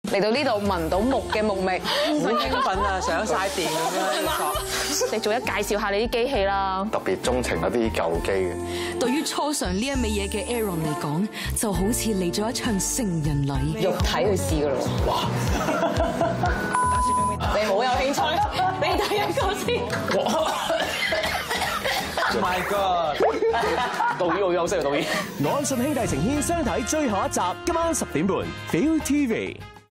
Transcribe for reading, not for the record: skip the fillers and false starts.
嚟到呢度聞到木嘅木味， 好興奮啊！上晒電咁樣。 你逐一介紹下你啲機器啦。 特別鍾情一啲舊機嘅。 對於初嘗呢一味嘢嘅 Aaron 嚟講，就好似嚟咗一場成人禮。 肉體去試噶咯。哇！你好有興趣，你睇一個先。 Oh my god！ 導演好休息啊，導演。 我信兄弟情牽相睇最後一集，今晚10點半 ，ViuTV。